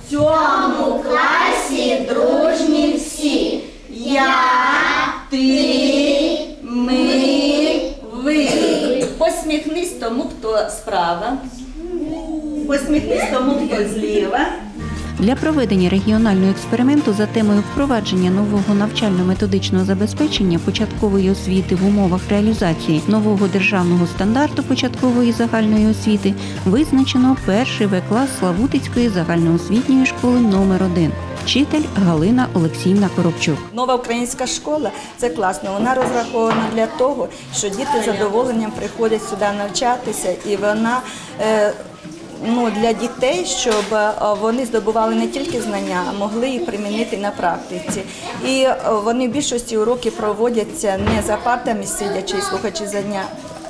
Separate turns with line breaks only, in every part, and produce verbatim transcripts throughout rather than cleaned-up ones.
В цьому класі дружні всі. Я, ти, ми, ви. Посміхнись тому, хто справа. Посміхнись тому, хто зліва.
Для проведення регіонального експерименту за темою впровадження нового навчально-методичного забезпечення початкової освіти в умовах реалізації нового державного стандарту початкової загальної освіти визначено перший В-клас Славутицької загальноосвітньої школи номер один. Вчитель Галина Олексіївна Коробчук.
Нова українська школа – це класно. Вона розрахована для того, що діти з задоволенням приходять сюди навчатися, і вона е, ну, для дітей, щоб вони здобували не тільки знання, а могли їх примінити на практиці. І вони в більшості уроків проводяться не за партами сидячи і слухаючи знання,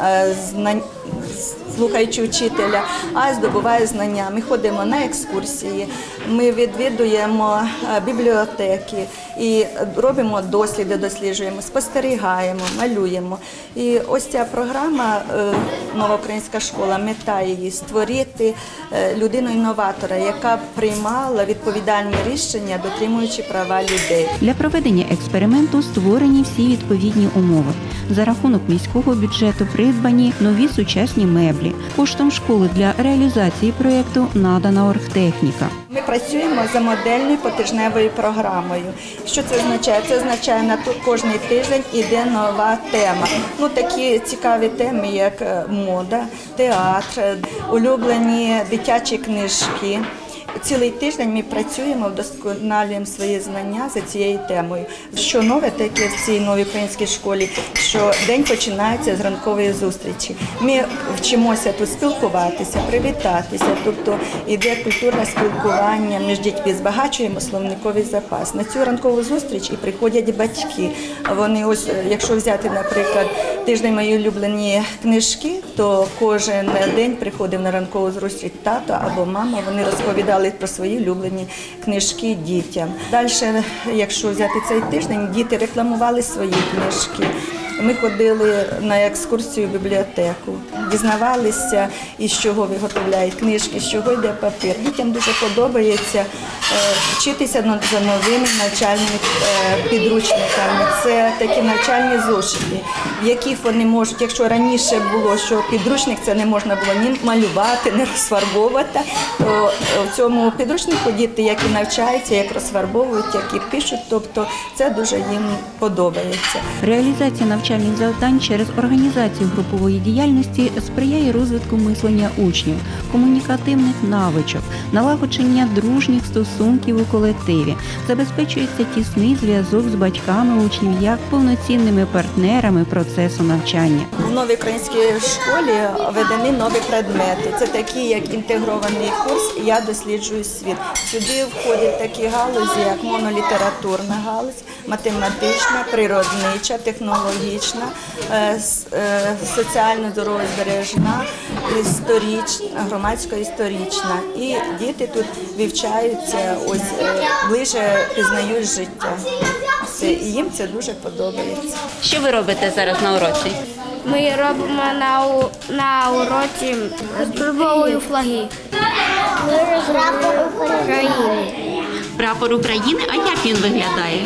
слухаючи вчителя, а здобуває знання. Ми ходимо на екскурсії, ми відвідуємо бібліотеки і робимо досліди, досліджуємо, спостерігаємо, малюємо. І ось ця програма «Нова українська школа», мета її – створити людину-інноватора, яка б приймала відповідальні рішення, дотримуючи права людей.
Для проведення експерименту створені всі відповідні умови. За рахунок міського бюджету придбані нові сучасні меблі. Коштом школи для реалізації проєкту надана оргтехніка.
Ми працюємо за модельною потижневою програмою. Що це означає? Це означає, на кожний тиждень йде нова тема. Ну, такі цікаві теми, як мода, театр, улюблені дитячі книжки. Цілий тиждень ми працюємо, вдосконалюємо свої знання за цією темою. Що нове таке в цій новій українській школі, що день починається з ранкової зустрічі. Ми вчимося тут спілкуватися, привітатися, тобто йде культурне спілкування між дітьми, збагачуємо словниковий запас. На цю ранкову зустріч і приходять батьки. Вони ось, якщо взяти, наприклад, тиждень мої улюблені книжки, то кожен день приходив на ранкову зустріч тато або мама, вони розповідали про свої улюблені книжки дітям. Далі, якщо взяти цей тиждень, діти рекламували свої книжки. Ми ходили на екскурсію в бібліотеку, дізнавалися, із чого виготовляють книжки, з чого йде папір. Дітям дуже подобається вчитися за новими навчальними підручниками. Це такі навчальні зошити, в яких вони можуть, якщо раніше було, що підручник це не можна було ні малювати, ні розфарбовувати, то в цьому підручнику діти як і навчаються, як розфарбовують, як і пишуть, тобто це дуже їм подобається.
Реалізація навчальних завдань через організацію групової діяльності сприяє розвитку мислення учнів, комунікативних навичок, налагодження дружніх стосунків у колективі, забезпечується тісний зв'язок з батьками учнів як повноцінними партнерами процесу навчання.
В новій українській школі введені нові предмети. Це такі, як інтегрований курс «Я досліджую світ». Сюди входять такі галузі, як монолітературна галузь, математична, природнича, технологічна, соціально-здоров'я-збережна, історична, громадсько-історична. І діти тут вивчаються, ось ближче пізнають життя. І їм це дуже подобається.
Що ви робите зараз на уроці?
Ми робимо на, на уроці розбивовою флаги. Прапор України.
Прапор України? А як він виглядає?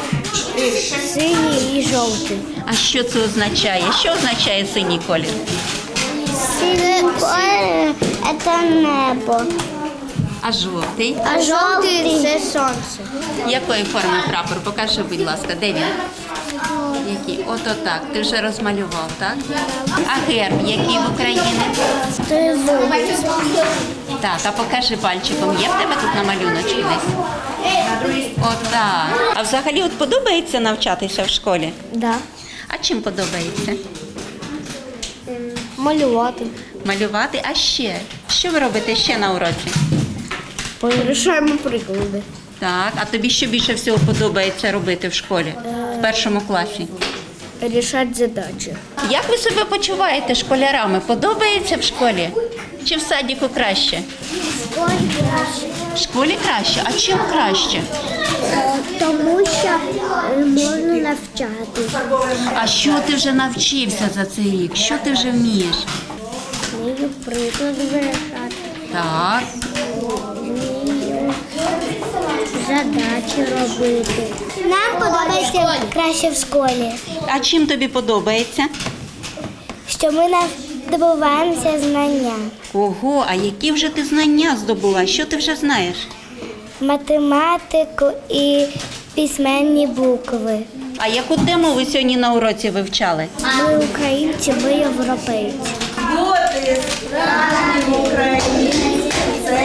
Синій і жовтий.
А що це означає? Що означає синій колір?
Синій колір – це небо.
А жовтий?
А жовтий – це сонце.
Якої форми прапор? Покажи, будь ласка, де він? Який? Ото так. Ти вже розмалював, так? А герб який в Україні?
Тризубець.
Так, а покажи пальчиком. Є в тебе тут на малюночці десь? Отак. А взагалі от подобається навчатися в школі?
Да.
А чим подобається?
Малювати.
Малювати? А ще? Що ви робите ще на уроці?
Вирішуємо приклади.
Так, а тобі що більше всього подобається робити в школі, в першому класі?
Рішати задачі.
Як ви себе почуваєте школярами? Подобається в школі? Чи в садіку краще?
В школі краще.
В школі краще? А чим краще?
Тому що можна навчати.
А що ти вже навчився за цей рік? Що ти вже вмієш?
Вмію приклади вирішати.
Так.
Вмію задачі робити. Нам подобається краще в школі,
А чим тобі подобається?
що ми здобуваємося знання.
Ого, а які вже ти знання здобула? Що ти вже знаєш?
Математику і письменні букви.
А яку тему ви сьогодні на уроці вивчали?
Ми українці, ми європейці.
Бути справжнім українцем – це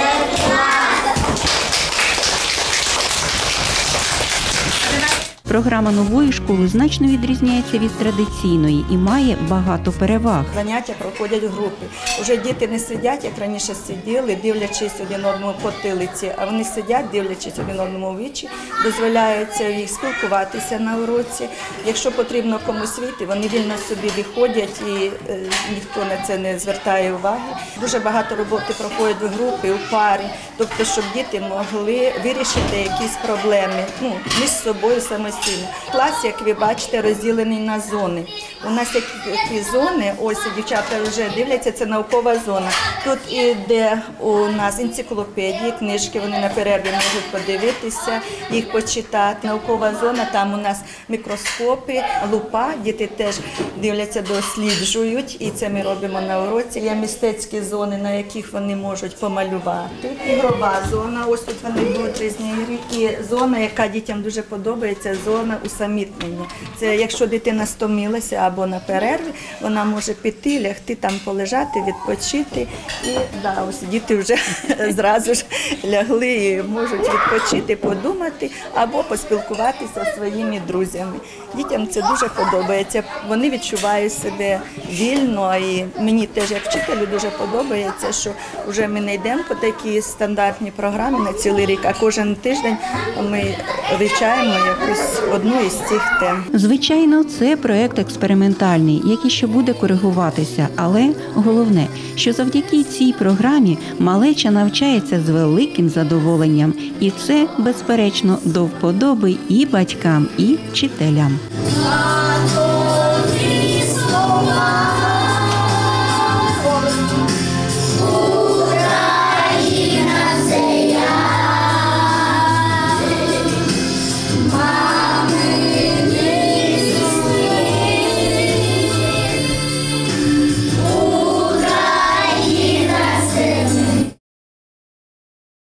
Програма нової школи значно відрізняється від традиційної і має багато переваг.
заняття проходять в групі. Уже діти не сидять, як раніше сиділи, дивлячись один одному по тилиці, а вони сидять, дивлячись один одному в вічі, дозволяється їх спілкуватися на уроці. Якщо потрібно комусь вийти, вони вільно собі виходять і е, ніхто на це не звертає уваги. Дуже багато роботи проходить в групі, у парі, тобто, щоб діти могли вирішити якісь проблеми ну, між собою самостійно. Клас, як ви бачите, розділений на зони. У нас є такі зони, ось дівчата вже дивляться, це наукова зона. Тут іде у нас енциклопедії, книжки, вони на перерві можуть подивитися, їх почитати. Наукова зона, там у нас мікроскопи, лупа, діти теж дивляться, досліджують, і це ми робимо на уроці. Є мистецькі зони, на яких вони можуть помалювати. Ігрова зона, ось тут вони будуть різні ігри. І зона, яка дітям дуже подобається, зона усамітнення. Це якщо дитина стомилася або на перерві, вона може піти, лягти там полежати, відпочити. І да, ось діти вже зразу ж лягли і можуть відпочити, подумати або поспілкуватися зі своїми друзями. Дітям це дуже подобається. Вони відчувають себе вільно, і мені теж як вчителю дуже подобається, що вже ми не йдемо по такій стандартній програмі на цілий рік, а кожен тиждень ми вивчаємо якусь одну із цих тем.
Звичайно, це проект експериментальний, який ще буде коригуватися, але головне, що завдяки цій програмі малеча навчається з великим задоволенням. І це, безперечно, до вподоби і батькам, і вчителям.
Тато